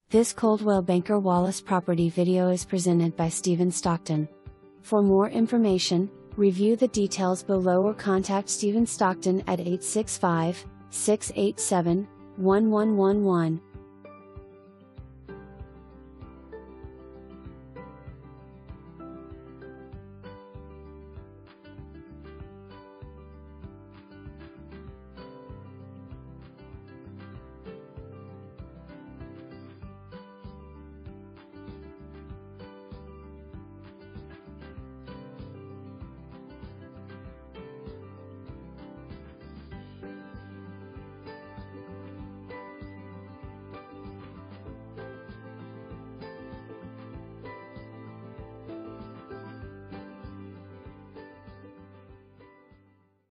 This Coldwell Banker Wallace property video is presented by Stephen Stockton. For more information, review the details below or contact Stephen Stockton at 865-687-1111.